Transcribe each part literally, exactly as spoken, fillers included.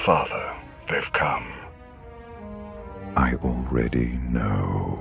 Father, they've come. I already know.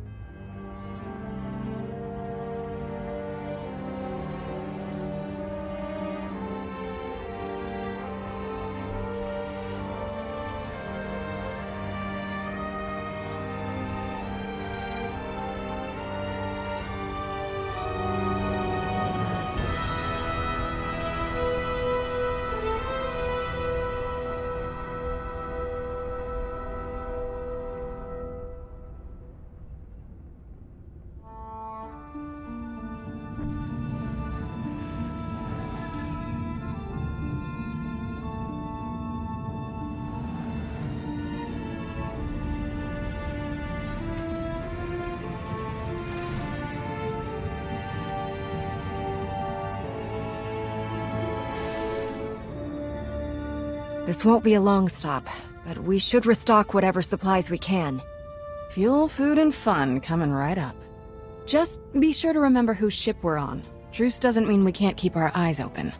This won't be a long stop, but we should restock whatever supplies we can. Fuel, food, and fun coming right up. Just be sure to remember whose ship we're on. Truce doesn't mean we can't keep our eyes open.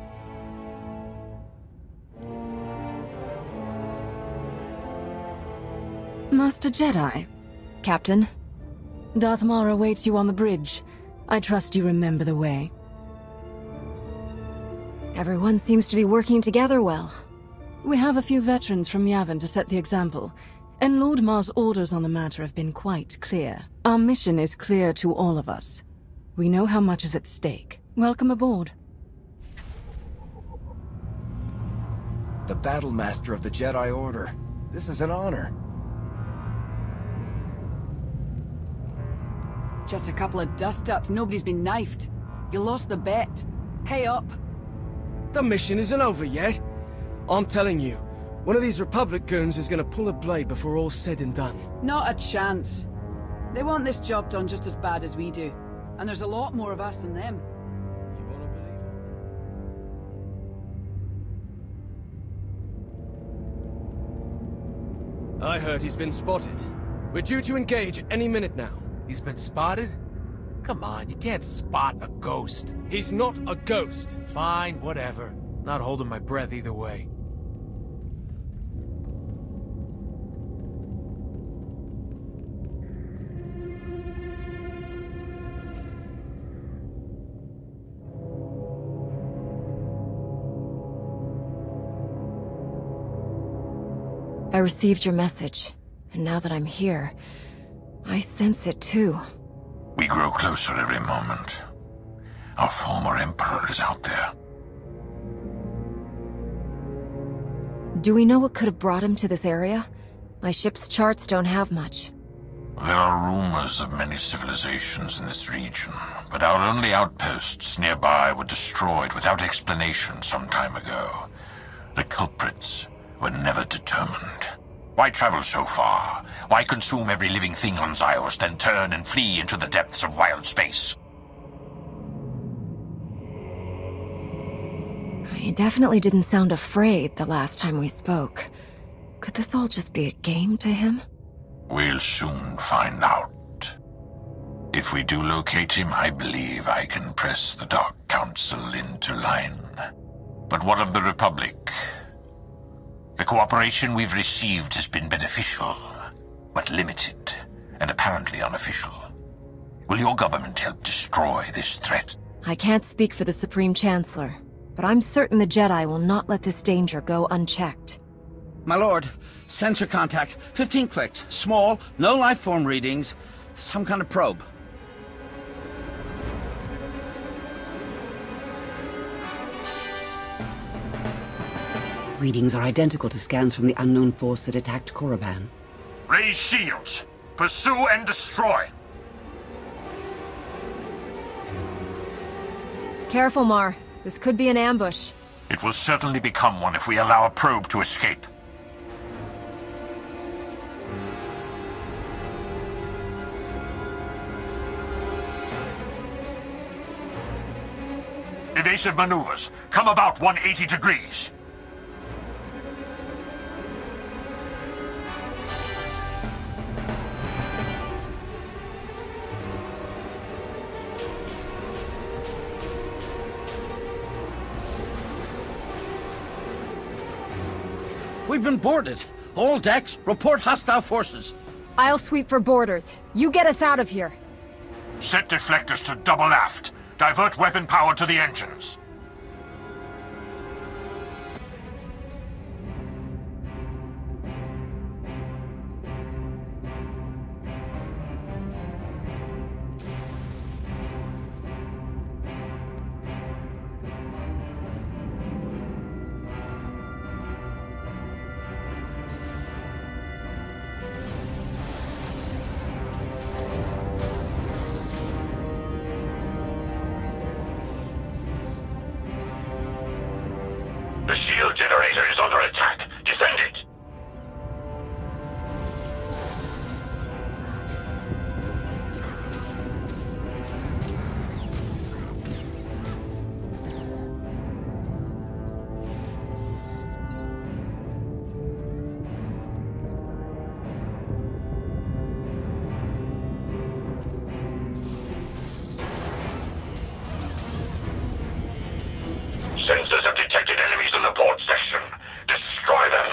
Master Jedi. Captain? Darth Maul awaits you on the bridge. I trust you remember the way. Everyone seems to be working together well. We have a few veterans from Yavin to set the example, and Lord Mar's orders on the matter have been quite clear. Our mission is clear to all of us. We know how much is at stake. Welcome aboard. The Battle Master of the Jedi Order. This is an honor. Just a couple of dust-ups, nobody's been knifed. You lost the bet. Pay up. The mission isn't over yet. I'm telling you, one of these Republic goons is gonna pull a blade before all's said and done. Not a chance. They want this job done just as bad as we do. And there's a lot more of us than them. You wanna believe all that? I heard he's been spotted. We're due to engage any minute now. He's been spotted? Come on, you can't spot a ghost. He's not a ghost. Fine, whatever. Not holding my breath either way. I received your message, and now that I'm here, I sense it too. We grow closer every moment. Our former Emperor is out there. Do we know what could have brought him to this area? My ship's charts don't have much. There are rumors of many civilizations in this region, but our only outposts nearby were destroyed without explanation some time ago. The culprits were never determined. Why travel so far? Why consume every living thing on Zyos, then turn and flee into the depths of wild space? He definitely didn't sound afraid the last time we spoke. Could this all just be a game to him? We'll soon find out. If we do locate him, I believe I can press the Dark Council into line. But what of the Republic? The cooperation we've received has been beneficial, but limited, and apparently unofficial. Will your government help destroy this threat? I can't speak for the Supreme Chancellor, but I'm certain the Jedi will not let this danger go unchecked. My lord, sensor contact, fifteen clicks, small, no life form readings, some kind of probe. Readings are identical to scans from the unknown force that attacked Korriban. Raise shields! Pursue and destroy! Careful, Mar. This could be an ambush. It will certainly become one if we allow a probe to escape. Evasive maneuvers. Come about one hundred eighty degrees. We've been boarded. All decks, report hostile forces. I'll sweep for boarders. You get us out of here. Set deflectors to double aft. Divert weapon power to the engines. The shield generator is under attack. Defend it! Sensors have detected enemies in the port section. Destroy them!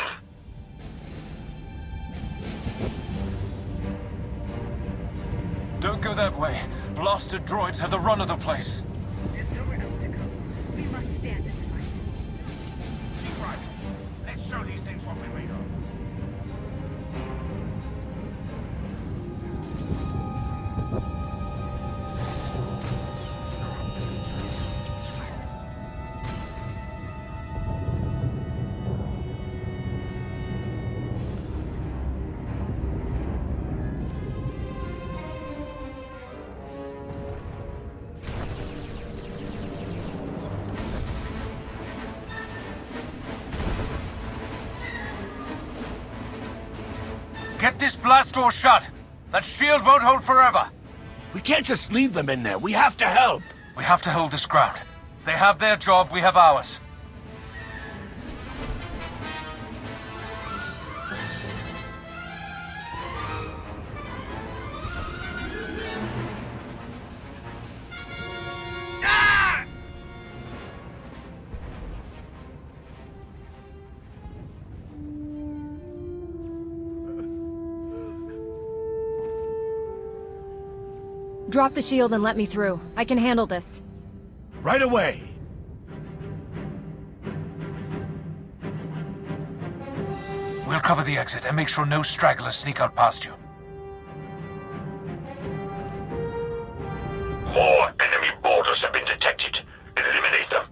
Don't go that way. Blaster droids have the run of the place. There's nowhere else to go. We must stand and fight. She's right. Let's show these things what we're made of. Get this blast door shut. That shield won't hold forever. We can't just leave them in there. We have to help. We have to hold this ground. They have their job, we have ours. Drop the shield and let me through. I can handle this. Right away. We'll cover the exit and make sure no stragglers sneak out past you. More enemy boarders have been detected. Eliminate them.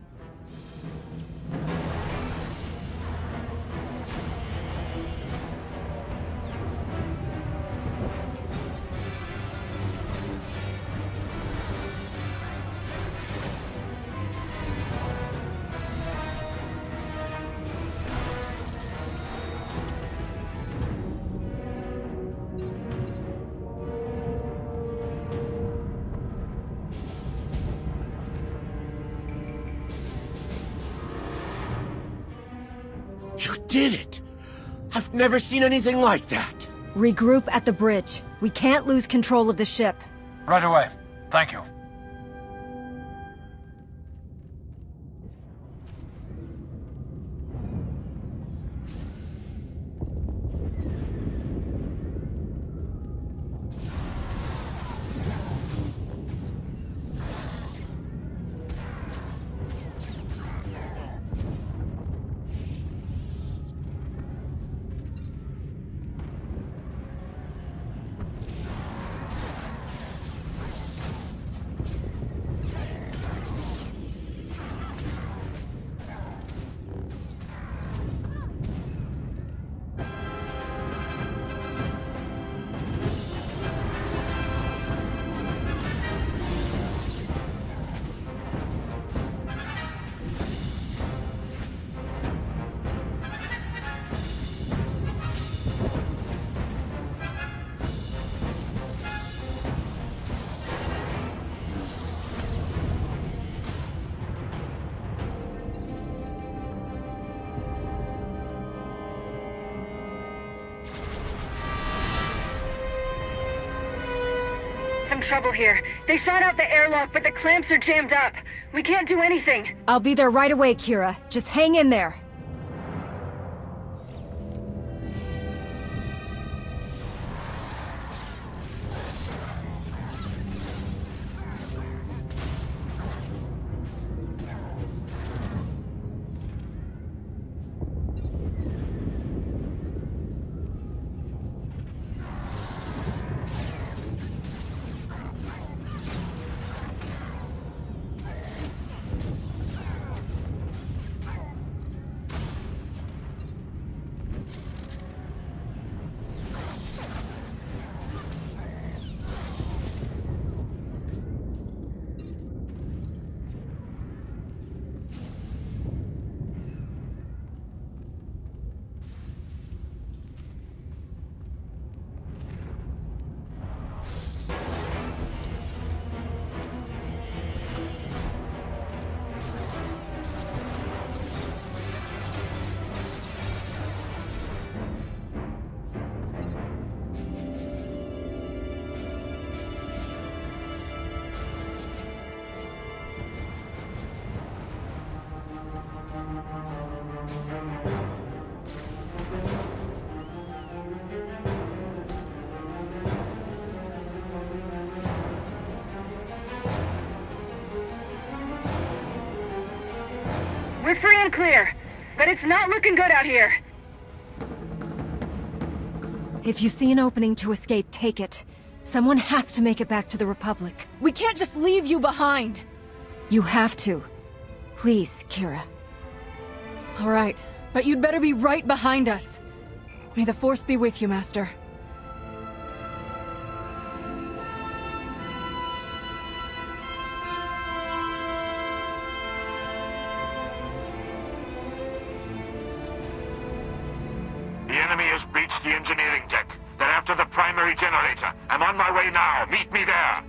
You did it! I've never seen anything like that! Regroup at the bridge. We can't lose control of the ship. Right away. Thank you. Some trouble here. They shot out the airlock, but the clamps are jammed up. We can't do anything. I'll be there right away, Kira. Just hang in there. free and clear. But it's not looking good out here. If you see an opening to escape, take it. Someone has to make it back to the Republic. We can't just leave you behind! You have to. Please, Kira. All right, but you'd better be right behind us. May the Force be with you, Master. The enemy has breached the engineering deck. They're after the primary generator. I'm on my way now. Meet me there.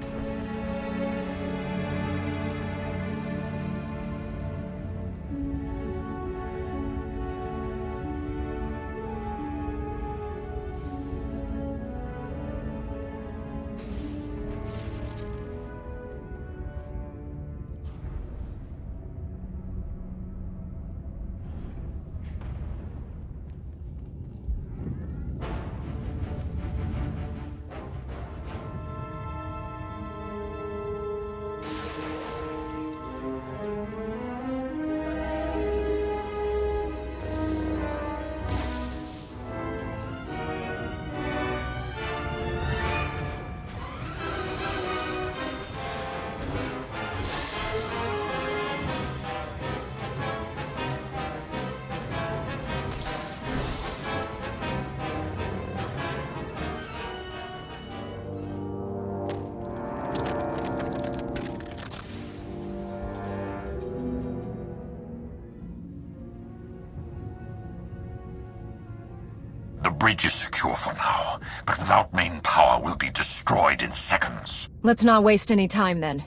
The bridge is secure for now, but without main power, we'll be destroyed in seconds. Let's not waste any time then.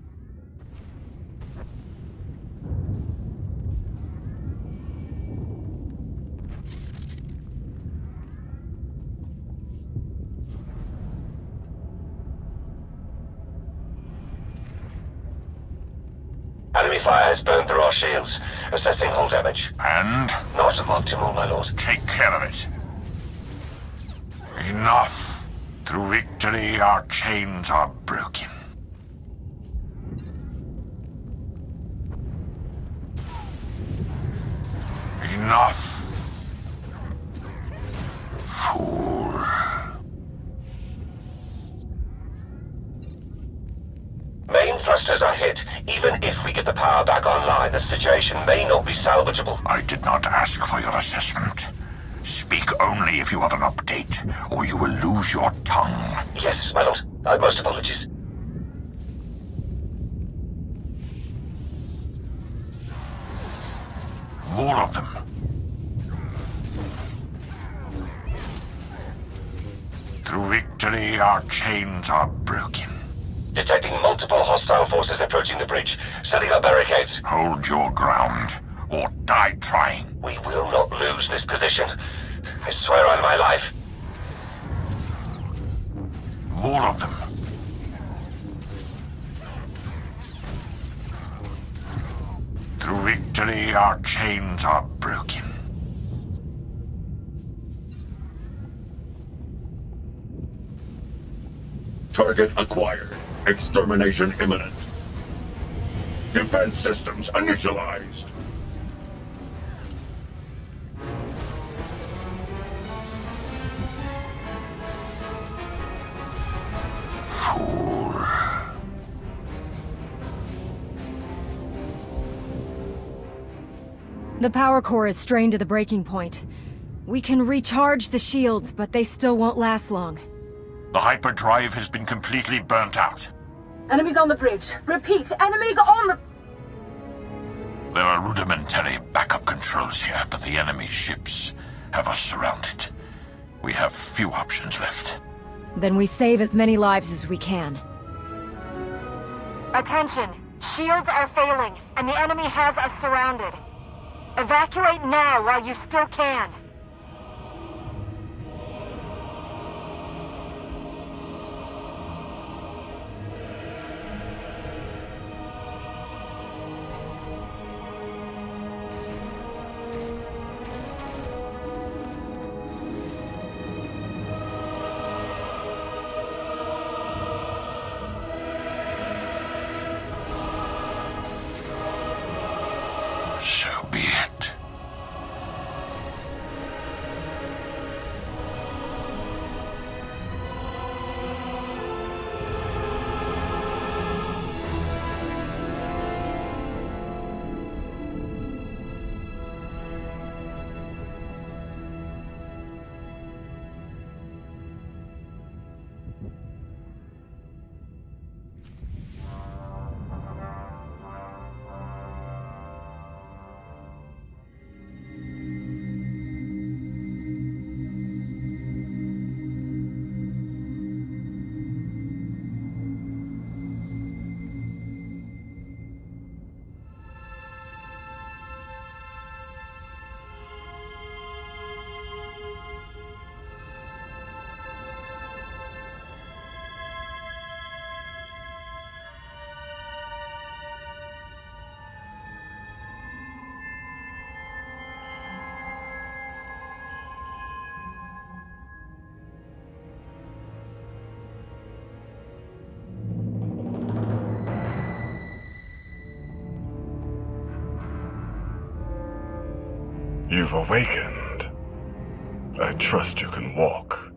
Enemy fire has burned through our shields. Assessing hull damage. And? Not optimal, my lord. Take care of it. Enough. Through victory, our chains are broken. Enough. Fool. Main thrusters are hit. Even if we get the power back online, the situation may not be salvageable. I did not ask for your assessment. Speak only if you have an update, or you will lose your tongue. Yes, my lord. Uh, most apologies. More of them. Through victory, our chains are broken. Detecting multiple hostile forces approaching the bridge. Setting up barricades. Hold your ground, or die trying. We will not lose this position. I swear on my life. More of them. Through victory, our chains are broken. Target acquired. Extermination imminent. Defense systems initialized. Fool. The power core is strained to the breaking point. We can recharge the shields, but they still won't last long. The hyperdrive has been completely burnt out. Enemies on the bridge. Repeat, enemies on the... There are rudimentary backup controls here, but the enemy's ships have us surrounded. We have few options left. Then we save as many lives as we can. Attention! Shields are failing, and the enemy has us surrounded. Evacuate now while you still can. You've awakened. I trust you can walk.